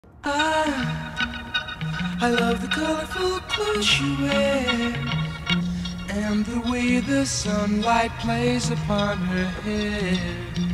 I love the colorful clothes she wears and the way the sunlight plays upon her hair.